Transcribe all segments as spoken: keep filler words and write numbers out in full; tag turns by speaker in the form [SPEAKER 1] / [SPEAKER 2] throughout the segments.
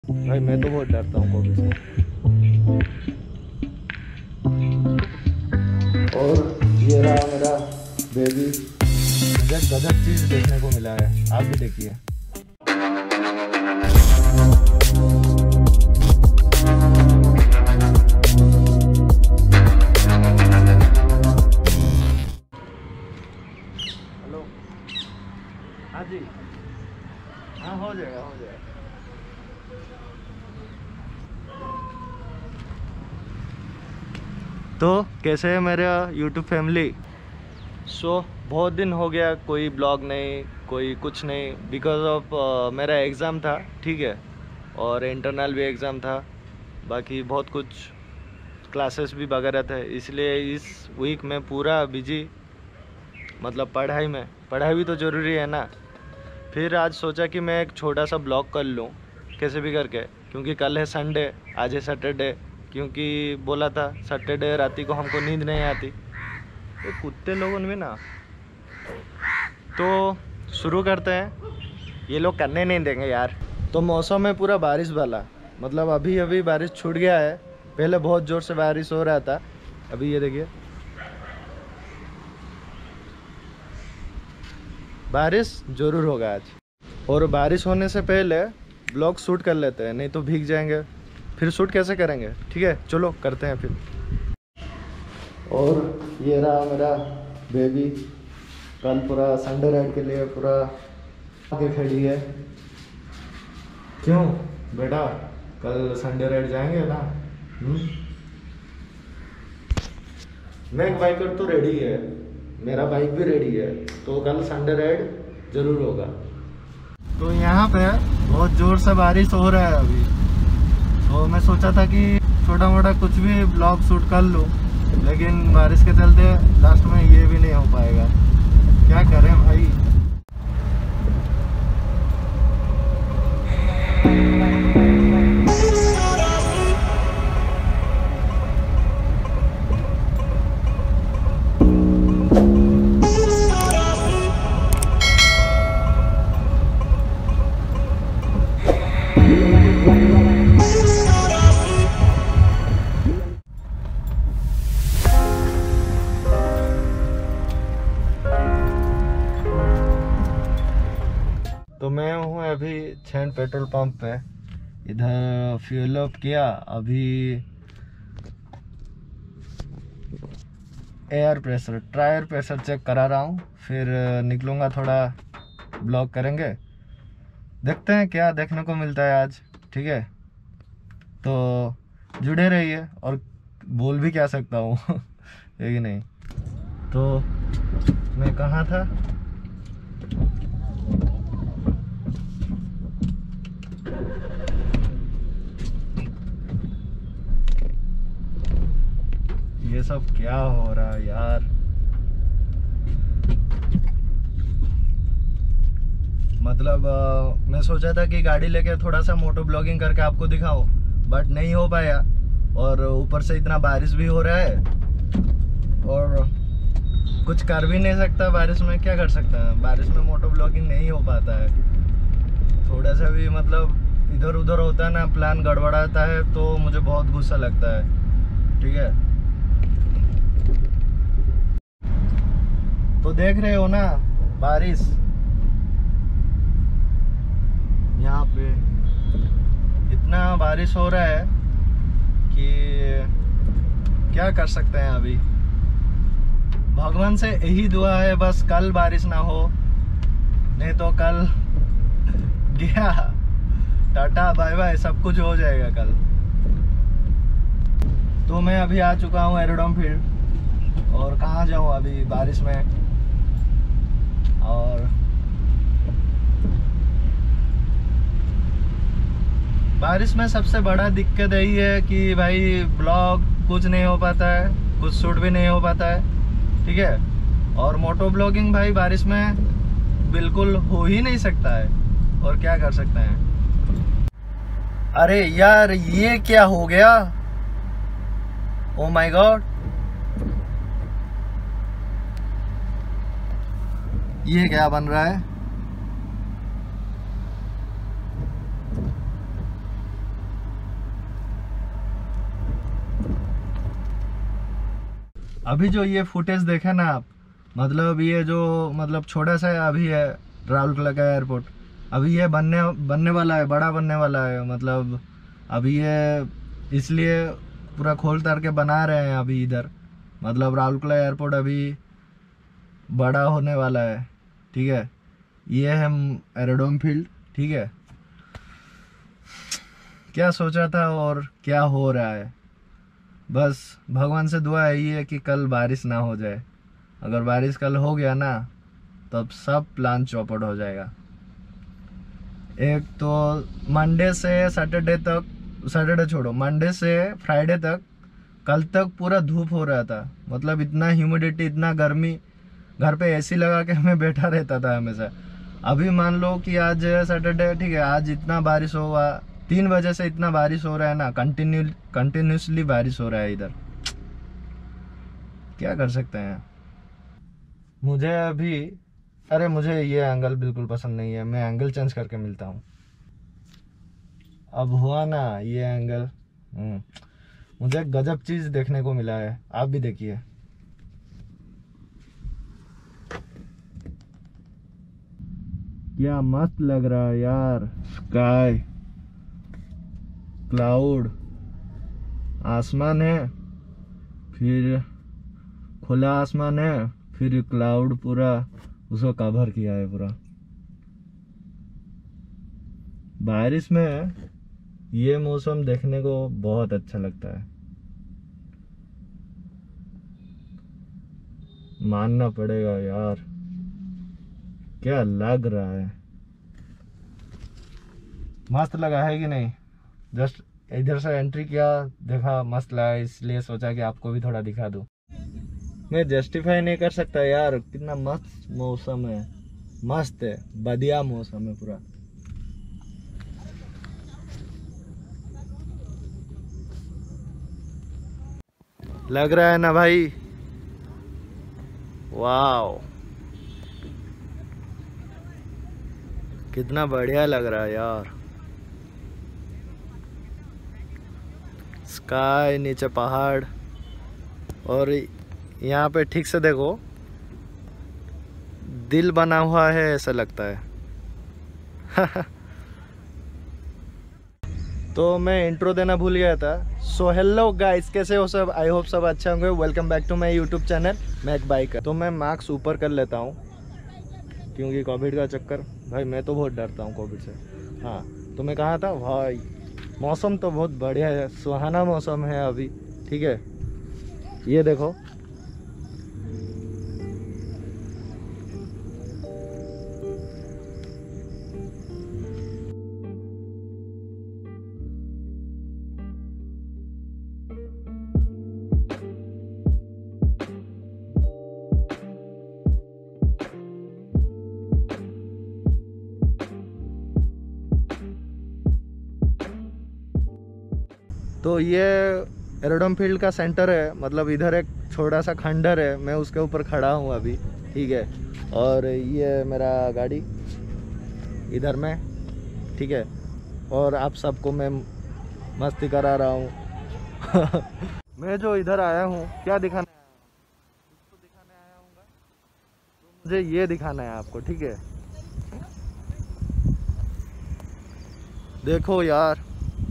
[SPEAKER 1] भाई मैं तो बहुत डरता हूँ कोबी से। और ये रहा मेरा बेबी। मुझे गजब चीज़ देखने को मिला है, आप भी देखिए। हेलो, हाँ जी, हाँ हो जाएगा हो जाएगा। तो कैसे है मेरा यूट्यूब फैमिली? सो so, बहुत दिन हो गया कोई ब्लॉग नहीं, कोई कुछ नहीं, बिकॉज ऑफ मेरा एग्ज़ाम था, ठीक है, और इंटरनल भी एग्ज़ाम था, बाकी बहुत कुछ क्लासेस भी वगैरह थे, इसलिए इस वीक में पूरा बिजी, मतलब पढ़ाई में। पढ़ाई भी तो ज़रूरी है ना। फिर आज सोचा कि मैं एक छोटा सा ब्लॉग कर लूँ कैसे भी करके, क्योंकि कल है संडे, आज है सैटरडे, क्योंकि बोला था सैटरडे राती को हमको नींद नहीं आती। ये कुत्ते लोगों ने भी ना। तो शुरू करते हैं, ये लोग करने नहीं देंगे यार। तो मौसम है पूरा बारिश वाला, मतलब अभी अभी बारिश छूट गया है, पहले बहुत ज़ोर से बारिश हो रहा था। अभी ये देखिए, बारिश ज़रूर होगा आज। और बारिश होने से पहले ब्लॉग शूट कर लेते हैं, नहीं तो भीग जाएंगे, फिर शूट कैसे करेंगे। ठीक है, चलो करते हैं फिर। और ये रहा मेरा बेबी, कल पूरा संडे राइड के लिए पूरा आगे खड़ी है। क्यों बेटा, कल संडे राइड जाएंगे ना? हुँ? मैं बाइक तो रेडी है, मेरा बाइक भी रेडी है, तो कल संडे राइड ज़रूर होगा। तो यहाँ पे बहुत ज़ोर से बारिश हो रहा है अभी, तो मैं सोचा था कि छोटा मोटा कुछ भी ब्लॉग शूट कर लूँ, लेकिन बारिश के चलते लास्ट में ये भी नहीं हो पाएगा। क्या करें भाई। तो मैं हूँ अभी छेन पेट्रोल पंप पे, इधर फ्यूल अप किया, अभी air pressure tyre pressure check करा रहा हूँ, फिर निकलूँगा, थोड़ा ब्लॉग करेंगे, देखते हैं क्या देखने को मिलता है आज। ठीक है, तो जुड़े रहिए। और बोल भी क्या सकता हूँ है कि नहीं। तो मैं कहाँ था, ये सब क्या हो रहा है यार। मतलब आ, मैं सोचा था कि गाड़ी लेके थोड़ा सा मोटो ब्लॉगिंग करके आपको दिखाऊं, बट नहीं हो पाया, और ऊपर से इतना बारिश भी हो रहा है, और कुछ कर भी नहीं सकता बारिश में। क्या कर सकता है, बारिश में मोटो ब्लॉगिंग नहीं हो पाता है। थोड़ा सा भी मतलब इधर उधर होता है ना, प्लान गड़बड़ाता है, तो मुझे बहुत गुस्सा लगता है। ठीक है, तो देख रहे हो ना बारिश, यहाँ पे इतना बारिश हो रहा है कि क्या कर सकते हैं अभी। भगवान से यही दुआ है बस कल बारिश ना हो, नहीं तो कल गया, टाटा बाय बाय, सब कुछ हो जाएगा कल। तो मैं अभी आ चुका हूँ एरोड्रम फील्ड, और कहाँ जाऊँ अभी बारिश में। और बारिश में सबसे बड़ा दिक्कत यही है कि भाई ब्लॉग कुछ नहीं हो पाता है, कुछ शूट भी नहीं हो पाता है। ठीक है, और मोटो ब्लॉगिंग भाई बारिश में बिल्कुल हो ही नहीं सकता है, और क्या कर सकते हैं। अरे यार ये क्या हो गया, ओ माय गॉड, ये क्या बन रहा है। अभी जो ये फुटेज देखे ना आप, मतलब ये जो मतलब छोटा सा अभी है राउरकेला का एयरपोर्ट, अभी ये बनने बनने वाला है, बड़ा बनने वाला है। मतलब अभी ये इसलिए पूरा खोल तार के बना रहे हैं अभी इधर। मतलब राउरकेला एयरपोर्ट अभी बड़ा होने वाला है, ठीक है। ये है एरोड्रोम फील्ड, ठीक है। क्या सोचा था और क्या हो रहा है, बस भगवान से दुआ यही है कि कल बारिश ना हो जाए। अगर बारिश कल हो गया ना तब सब प्लान चौपट हो जाएगा। एक तो मंडे से सैटरडे तक, सैटरडे छोड़ो, मंडे से फ्राइडे तक, कल तक पूरा धूप हो रहा था। मतलब इतना ह्यूमिडिटी, इतना गर्मी, घर पे एसी लगा के मैं बैठा रहता था हमेशा। अभी मान लो कि आज सैटरडे, ठीक है, आज इतना बारिश हुआ, तीन बजे से इतना बारिश हो रहा है ना, कंटिन्यू कंटिन्यूसली बारिश हो रहा है इधर। क्या कर सकते हैं। मुझे अभी, अरे मुझे ये एंगल बिल्कुल पसंद नहीं है, मैं एंगल चेंज करके मिलता हूँ। अब हुआ ना ये एंगल, मुझे गजब चीज देखने को मिला है, आप भी देखिए। क्या मस्त लग रहा है यार। स्काई, क्लाउड, आसमान है, फिर खुला आसमान है, फिर क्लाउड पूरा उसको कवर किया है पूरा। बारिश में ये मौसम देखने को बहुत अच्छा लगता है, मानना पड़ेगा यार। क्या लग रहा है, मस्त लगा है कि नहीं। जस्ट इधर से एंट्री किया, देखा मस्त लगा, इसलिए सोचा कि आपको भी थोड़ा दिखा दूं। मैं जस्टिफाई नहीं कर सकता यार, कितना मस्त मौसम है, मस्त है, बढ़िया मौसम है पूरा। लग रहा है ना भाई, वाओ कितना बढ़िया लग रहा है यार। स्काई, नीचे पहाड़, और यहाँ पे ठीक से देखो दिल बना हुआ है ऐसा लगता है। तो मैं इंट्रो देना भूल गया था। सो हेलो गाइस, कैसे हो सब, आई होप सब अच्छे होंगे। Welcome back to my YouTube channel Mac biker. तो मैं मास्क ऊपर कर लेता हूँ क्योंकि कोविड का चक्कर, भाई मैं तो बहुत डरता हूँ कोविड से। हाँ, तो मैं कहा था भाई मौसम तो बहुत बढ़िया है, सुहाना मौसम है अभी, ठीक है। ये देखो, तो ये एरोड्रोम फील्ड का सेंटर है। मतलब इधर एक छोटा सा खंडर है, मैं उसके ऊपर खड़ा हूँ अभी, ठीक है। और ये मेरा गाड़ी इधर में, ठीक है। और आप सबको मैं मस्ती करा रहा हूँ। मैं जो इधर आया हूँ, क्या दिखाने आया हूँ, कुछ तो दिखाने आया हूँगा, तो मुझे ये दिखाना है आपको, ठीक है। देखो यार,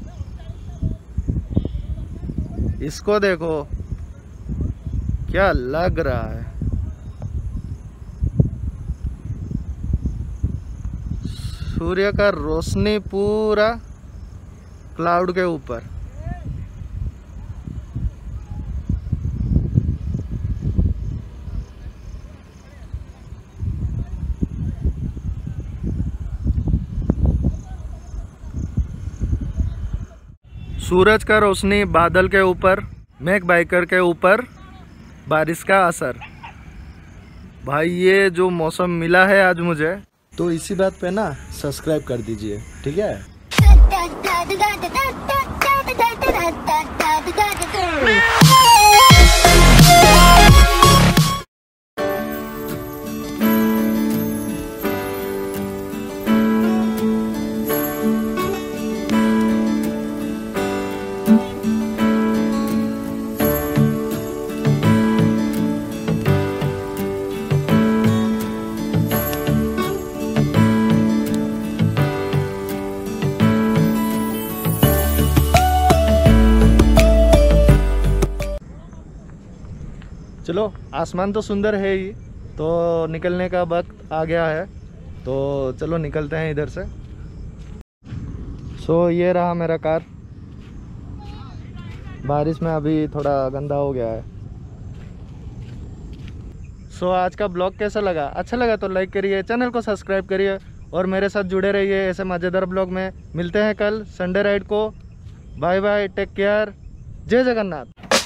[SPEAKER 1] इसको देखो, क्या लग रहा है। सूर्य का रोशनी पूरा क्लाउड के ऊपर। सूरज का रोशनी बादल के ऊपर, मैक बाइकर के ऊपर बारिश का असर। भाई ये जो मौसम मिला है आज मुझे, तो इसी बात पे ना सब्सक्राइब कर दीजिए, ठीक है। चलो आसमान तो सुंदर है ही, तो निकलने का वक्त आ गया है, तो चलो निकलते हैं इधर से। सो ये रहा मेरा कार, बारिश में अभी थोड़ा गंदा हो गया है। सो so, आज का ब्लॉग कैसा लगा? अच्छा लगा तो लाइक करिए, चैनल को सब्सक्राइब करिए और मेरे साथ जुड़े रहिए ऐसे मज़ेदार ब्लॉग में। मिलते हैं कल संडे राइड को। बाय बाय, टेक केयर, जय जगन्नाथ।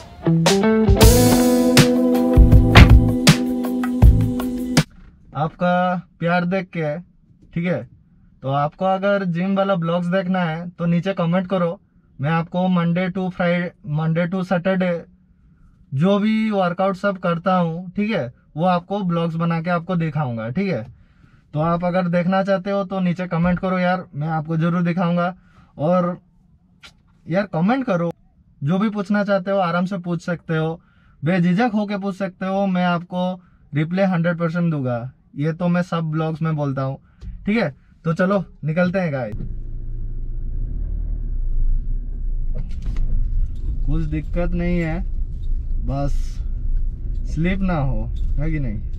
[SPEAKER 1] आपका प्यार देख के, ठीक है, तो आपको अगर जिम वाला ब्लॉग्स देखना है तो नीचे कमेंट करो, मैं आपको Monday to Friday Monday to Saturday जो भी वर्कआउट सब करता हूँ, ठीक है, वो आपको ब्लॉग्स बना के आपको दिखाऊंगा, ठीक है। तो आप अगर देखना चाहते हो तो नीचे कमेंट करो यार, मैं आपको जरूर दिखाऊंगा। और यार कमेंट करो, जो भी पूछना चाहते हो आराम से पूछ सकते हो, बेझिझक होके पूछ सकते हो, मैं आपको रिप्लाई हंड्रेड परसेंट दूंगा। ये तो मैं सब ब्लॉग्स में बोलता हूँ, ठीक है। तो चलो निकलते हैं गाइस। कुछ दिक्कत नहीं है, बस स्लिप ना हो, है कि नहीं।